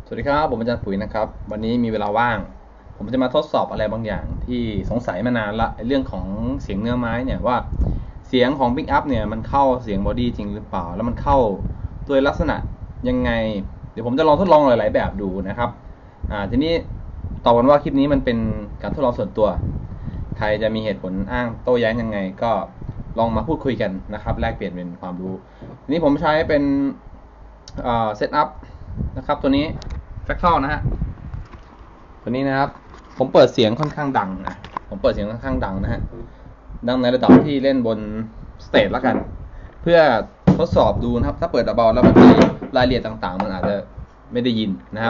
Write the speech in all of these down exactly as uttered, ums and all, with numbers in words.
สวัสดีครับผมอาจารย์ปุ๋ยนะครับวันนี้มีเวลาว่างผมจะมาทดสอบอะไรบางอย่างที่สงสัยมานานละเรื่องของเสียงเนื้อไม้เนี่ยว่าเสียงของ Pick Up เนี่ยมันเข้าเสียงบอดี้จริงหรือเปล่าแล้วมันเข้าด้วยลักษณะยังไงเดี๋ยวผมจะลองทดลองหลายๆแบบดูนะครับอ่าทีนี้ตอบกันว่าคลิปนี้มันเป็นการทดลองส่วนตัวใครจะมีเหตุผลอ้างโต้แย้งยังไงก็ลองมาพูดคุยกันนะครับแลกเปลี่ยนเป็นความรู้ทีนี้ผมใช้เป็นเอ่อเซตอัพนะครับตัวนี้แฟกเตอร์นะฮะตัวนี้นะครับผมเปิดเสียงค่อนข้างดังนะผมเปิดเสียงค่อนข้างดังนะฮะดังในระดับที่เล่นบนสเตจแล้วกันเพื่อทดสอบดูนะครับถ้าเปิดเบาแล้วบางทีรายละเอียดต่างๆมันอาจจะไม่ได้ยินนะครับ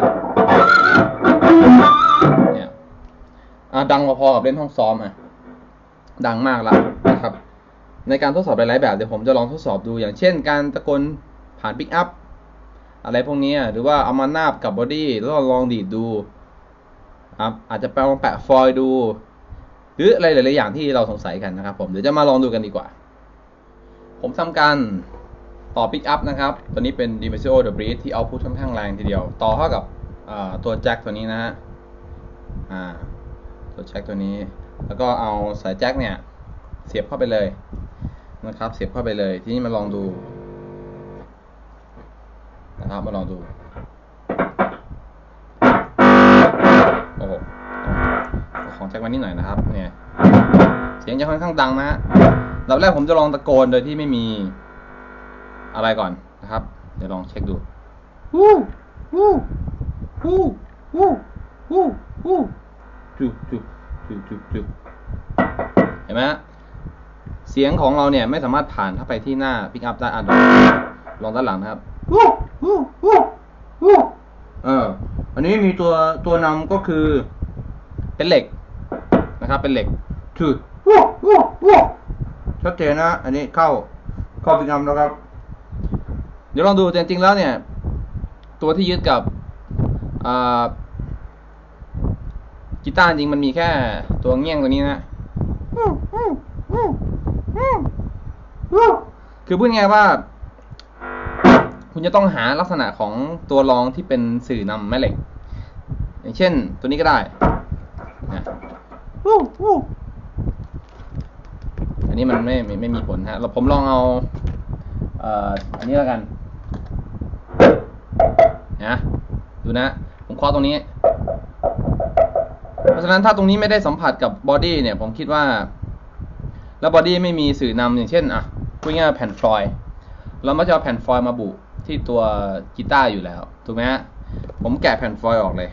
เนี่ยดังพอๆกับเล่นห้องซ้อมอ่ะดังมากละนะครับในการทดสอบหลายๆแบบเดี๋ยวผมจะลองทดสอบดูอย่างเช่นการตะโกนผ่านปิกอัพอะไรพวกนี้หรือว่าเอามานาบกับบอดี้แล้วลองดีดดูครับอาจจะไปลองแปะฟอยล์ดูหรืออะไรหลายๆอย่างที่เราสงสัยกันนะครับผมเดี๋ยวจะมาลองดูกันดีกว่าผมทำการต่อปิกอัพนะครับตัวนี้เป็น Dimensio The Breeze ที่เอาพุทค่อนข้างแรงทีเดียวต่อเข้ากับตัวแจ็คตัวนี้นะฮะตัวแจ็คตัวนี้แล้วก็เอาสายแจ็คเนี่ยเสียบเข้าไปเลยนะครับเสียบเข้าไปเลยทีนี้มาลองดูนะครับมาลองดูโอ้โหของแจ็คมานิดหน่อยนะครับเนี่ยเสียงจะค่อนข้างดังนะฮะรอบแรกผมจะลองตะโกนโดยที่ไม่มีอะไรก่อนนะครับเดี๋ยวลองเช็คดูวู้วู้วู้วู้วู้วู้จุ๊จุ๊จุ๊จุ๊จุ๊เห็นไหมฮะเสียงของเราเนี่ยไม่สามารถผ่านเข้าไปที่หน้าพิกอัพได้อ่ะลองด้านหลังนะครับวู้วู้วู้วู้เอออันนี้มีตัวตัวนำก็คือเป็นเหล็กนะครับเป็นเหล็กคือวู้วู้วู้ชัดเจนนะอันนี้เข้าเข้าพิกอัพแล้วครับเดี๋ยวลองดูจริงๆแล้วเนี่ยตัวที่ยึดกับกีตาร์จริงมันมีแค่ตัวเงี้ยงตัวนี้นะคือพูดง่ายว่าคุณจะต้องหาลักษณะของตัวรองที่เป็นสื่อนำแม่เหล็กอย่างเช่นตัวนี้ก็ได้นะอันนี้มันไม่ไม่มีผลฮะเราผมลองเอาเอ่ออันนี้แล้วกันนะดูนะผมเคาะตรงนี้เพราะฉะนั้นถ้าตรงนี้ไม่ได้สัมผัสกับบอดี้เนี่ยผมคิดว่าแล้วบอดี้ไม่มีสื่อนำอย่างเช่นอ่ะพูดง่ายๆแผ่นฟอยล์เราไม่จะเอาแผ่นฟอยล์มาบุที่ตัวกีตาร์อยู่แล้วถูกไหมฮะผมแกะแผ่นฟอยล์ออกเลย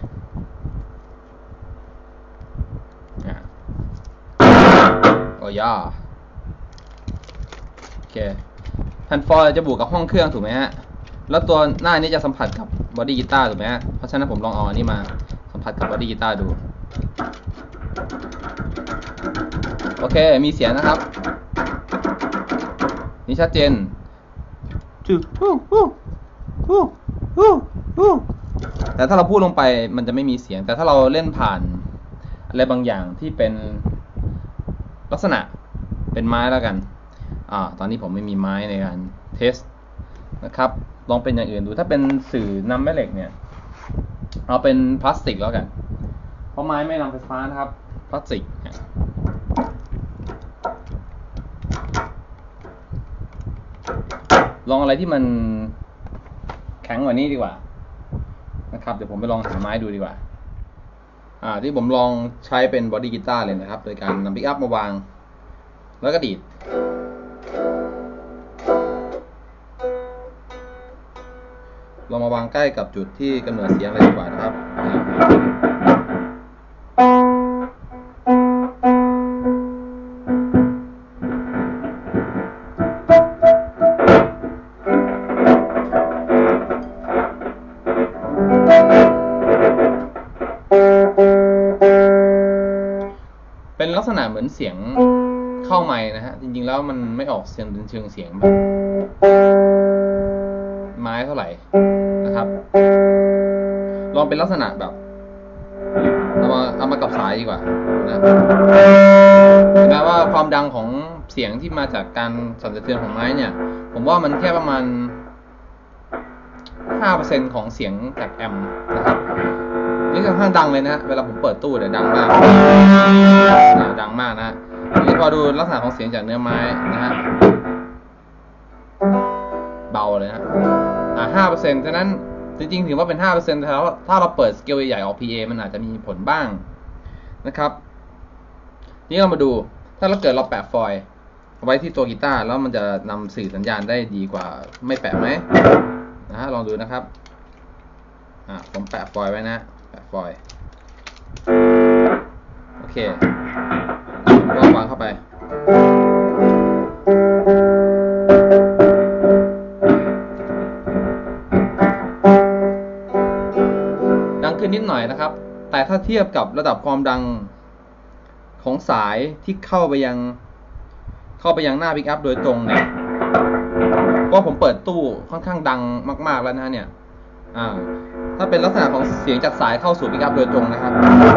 โอ้ย่าโอเคแผ่นฟอยล์จะบุกับห้องเครื่องถูกไหมฮะแล้วตัวหน้านี้จะสัมผัสกับบอดี้กีตาร์ถูกไหมฮะเพราะฉะนั้นผมลองเอาอันนี้มาสัมผัสกับบอดี้กีตาร์ดูโอเคมีเสียงนะครับนี่ชัดเจนแต่ถ้าเราพูดลงไปมันจะไม่มีเสียงแต่ถ้าเราเล่นผ่านอะไรบางอย่างที่เป็นลักษณะเป็นไม้แล้วกันอ่าตอนนี้ผมไม่มีไม้ในการเทสนะครับลองเป็นอย่างอื่นดูถ้าเป็นสื่อนำแม่เหล็กเนี่ยเอาเป็นพลาสติกแล้วกันเพราะไม้ไม่นำไฟฟ้านะครับพลาสติกลองอะไรที่มันแข็งกว่านี้ดีกว่านะครับเดี๋ยวผมไปลองหาไม้ดูดีกว่าอ่าที่ผมลองใช้เป็นบอดี้กีตาร์เลยนะครับโดยการนำพิกอัพมาวางแล้วก็ดีดลองมาวางใกล้กับจุดที่กำเนิดเสียงเลยดีกว่านะครับเป็นลักษณะเหมือนเสียงเข้าไมค์นะฮะจริงๆแล้วมันไม่ออกเสียงเป็นเชิงเสียงแบบไม้เท่าไหร่นะครับลองเป็นลักษณะแบบเอามาเอามากับสายดีกว่านะแม้ว่าความดังของเสียงที่มาจากการสั่นสะเทือนของไม้เนี่ยผมว่ามันแค่ประมาณห้าเปอร์เซ็นต์ ของเสียงจากแอมป์นะครับนี่ค่อนข้างดังเลยนะเวลาผมเปิดตู้เนี่ยดังมากดังมากนะนี่พอดูลักษณะของเสียงจากเนื้อไม้นะฮะเบาเลยนะอ่าห้าเปอร์เซ็นต์ฉะนั้นจริงๆถือว่าเป็น ห้าเปอร์เซ็นต์ แต่ถ้าเราเปิดสเกลใหญ่ออก พี เอ มันอาจจะมีผลบ้างนะครับนี่เรามาดูถ้าเราเกิดเราแปะฟอยล์ไว้ที่ตัวกีตาร์แล้วมันจะนำสื่อสัญญาณได้ดีกว่าไม่แปะไหมนะฮะลองดูนะครับอ่าผมแปะฟอยล์ไว้นะแปะฟอยล์โอเคก็วางเข้าไปดังขึ้นนิดหน่อยนะครับแต่ถ้าเทียบกับระดับความดังของสายที่เข้าไปยังเข้าไปยังหน้าปิกอัพโดยตรงเนี่ยก็ผมเปิดตู้ค่อนข้างดังมากๆแล้วนะเนี่ยอ่าถ้าเป็นลักษณะของเสียงจากสายเข้าสู่ปิกอัพโดยตรงนะครับ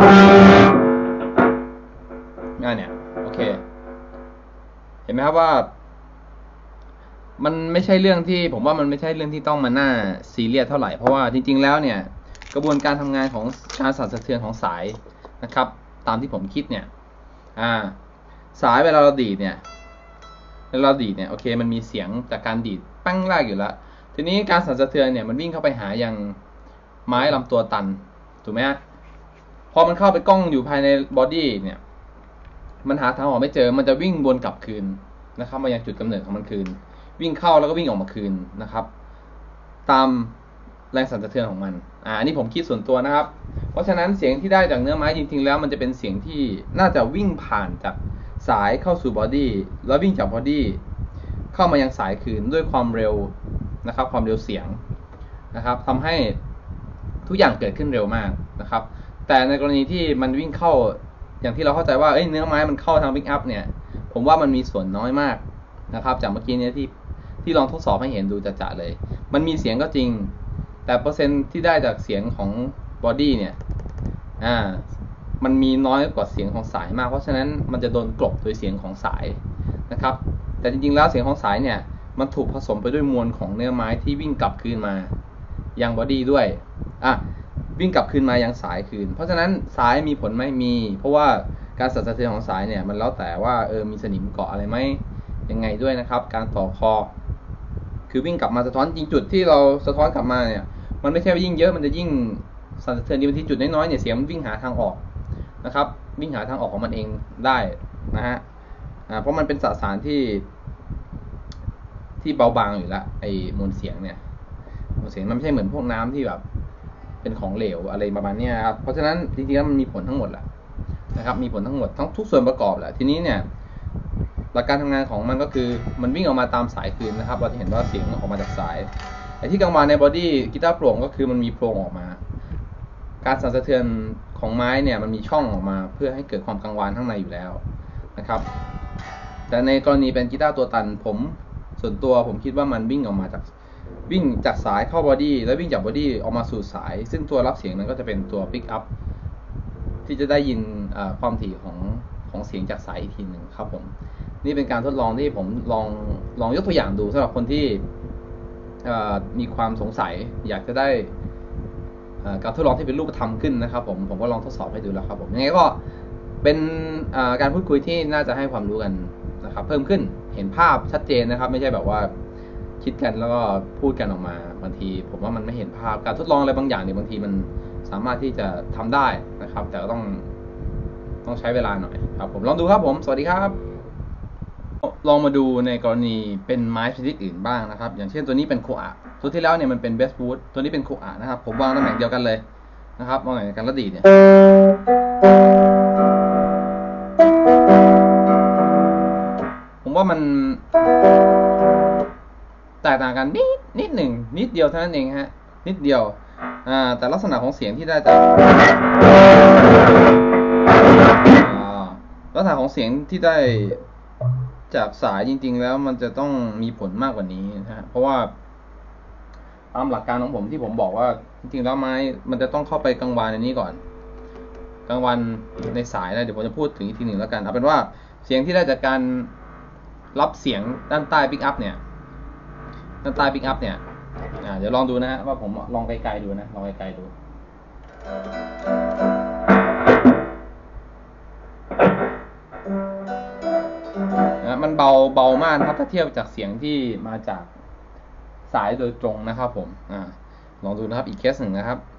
ง่ายเนี่ยโอเคเห็นไหมครับว่ามันไม่ใช่เรื่องที่ผมว่ามันไม่ใช่เรื่องที่ต้องมาน่าซีเรียสเท่าไหร่เพราะว่าจริงๆแล้วเนี่ยกระบวนการทำงานของการสั่นสะเทือนของสายนะครับตามที่ผมคิดเนี่ยอ่าสายเวลาเราดีดเนี่ยเวลาเราดีดเนี่ยโอเคมันมีเสียงจากการดีดปั้งแรกอยู่แล้วทีนี้การสั่นสะเทือนเนี่ยมันวิ่งเข้าไปหายังไม้ลำตัวตันถูกไหมฮะพอมันเข้าไปกล้องอยู่ภายในบอดี้เนี่ยมันหาทางออกไม่เจอมันจะวิ่งวนกลับคืนนะครับมายังจุดกำเนิดของมันคืนวิ่งเข้าแล้วก็วิ่งออกมาคืนนะครับตามแรงสั่นสะเทือนของมันอ่าอันนี้ผมคิดส่วนตัวนะครับเพราะฉะนั้นเสียงที่ได้จากเนื้อไม้จริงๆแล้วมันจะเป็นเสียงที่น่าจะวิ่งผ่านจากสายเข้าสู่บอดี้แล้ววิ่งจากบอดี้เข้ามายังสายคืนด้วยความเร็วนะครับความเร็วเสียงนะครับทำให้ทุกอย่างเกิดขึ้นเร็วมากนะครับแต่ในกรณีที่มันวิ่งเข้าอย่างที่เราเข้าใจว่าเอ้ยเนื้อไม้มันเข้าทางพิกอัพเนี่ยผมว่ามันมีส่วนน้อยมากนะครับจากเมื่อกี้นี้ที่ที่ลองทดสอบให้เห็นดูจะๆเลยมันมีเสียงก็จริงแต่เปอร์เซ็นต์ที่ได้จากเสียงของบอดี้เนี่ยอ่ามันมีน้อยกว่าเสียงของสายมากเพราะฉะนั้นมันจะโดนกลบโดยเสียงของสายนะครับแต่จริงๆแล้วเสียงของสายเนี่ยมันถูกผสมไปด้วยมวลของเนื้อไม้ที่วิ่งกลับคืนมายังบอดี้ด้วยอ่ะวิ่งกลับคืนมายังสายคืนเพราะฉะนั้นสายมีผลไหมมีเพราะว่าการสั่นสะเทือนของสายเนี่ยมันแล้วแต่ว่าเออมีสนิมเกาะอะไรไหมยังไงด้วยนะครับการต่อคอคือวิ่งกลับมาสะท้อนจริงจุดที่เราสะท้อนกลับมาเนี่ยมันไม่ใช่ว่ายิ่งเยอะมันจะยิ่งสั่นสะเทือนดีบางทีจุดน้อยๆเนี่ยเสียงมันวิ่งหาทางออกนะครับวิ่งหาทางออกของมันเองได้นะฮะอ่าเพราะมันเป็นสสารที่ที่เบาบางอยู่แล้วไอ้มวลเสียงเนี่ยมวลเสียงมันไม่ใช่เหมือนพวกน้ำที่แบบเป็นของเหลวอะไรประมาณนี้ครับเพราะฉะนั้นจริงๆแล้วมันมีผลทั้งหมดแหละนะครับมีผลทั้งหมดทั้งทุกส่วนประกอบแหละทีนี้เนี่ยหลักการทำงานของมันก็คือมันวิ่งออกมาตามสายคืนนะครับเราจะเห็นว่าเสียงออกมาจากสายไอ้ที่กังวานในบอดี้กีตาร์โปร่งก็คือมันมีโพรงออกมาการสั่นสะเทือนของไม้เนี่ยมันมีช่องออกมาเพื่อให้เกิดความกังวานข้างในอยู่แล้วนะครับแต่ในกรณีเป็นกีตาร์ตัวตันผมส่วนตัวผมคิดว่ามันวิ่งออกมาจากวิ่งจากสายเข้าบอดี้แล้ววิ่งจากบอดี้ออกมาสู่สายซึ่งตัวรับเสียงนั้นก็จะเป็นตัวปิกอัพที่จะได้ยินความถี่ของของเสียงจากสายอีกทีหนึ่งครับผมนี่เป็นการทดลองที่ผมลองลองยกตัวอย่างดูสำหรับคนที่มีความสงสัยอยากจะได้การทดลองที่เป็นรูปธรรมขึ้นนะครับผมผมก็ลองทดสอบให้ดูแล้วครับผมยังไงก็เป็นการพูดคุยที่น่าจะให้ความรู้กันนะครับเพิ่มขึ้นเห็นภาพชัดเจนนะครับไม่ใช่แบบว่าคิดกันแล้วก็พูดกันออกมาบางทีผมว่ามันไม่เห็นภาพการทดลองอะไรบางอย่างเนี่ยบางทีมันสามารถที่จะทำได้นะครับแต่ก็ต้องต้องใช้เวลาหน่อยครับผมลองดูครับผมสวัสดีครับลองมาดูในกรณีเป็นไม้ชนิดอื่นบ้างนะครับอย่างเช่นตัวนี้เป็นโคอาตัวที่แล้วเนี่ยมันเป็นเบสบูทตัวนี้เป็นโคอานะครับผมวางตำแหน่งเดียวกันเลยนะครับวางตำแหน่งกันแล้วดีดเนี่ยผมว่ามันแตกต่างกันนิดนิดหนึ่งนิดเดียวเท่านั้นเองฮะนิดเดียวอ่าแต่ลักษณะของเสียงที่ได้จากลักษณะของเสียงที่ได้จากสายจริงๆแล้วมันจะต้องมีผลมากกว่านี้นะฮะเพราะว่าตามหลักการของผมที่ผมบอกว่าจริงๆแล้วไม้มันจะต้องเข้าไปกังวานในนี้ก่อนกังวานในสายนะเดี๋ยวผมจะพูดถึงอีกทีหนึ่งแล้วกันเอาเป็นว่าเสียงที่ได้จากการรับเสียงด้านใต้ปิกอัพเนี่ยด้านใต้ปิกอัพเนี่ยอ่าเดี๋ยวลองดูนะฮะว่าผมลองไกลๆดูนะลองไกลๆดูนะมันเบาเบามากครับถ้าเทียบจากเสียงที่มาจากสายโดยตรงนะครับผมอ่าลองดูนะครับอีกเคสหนึ่งนะครับ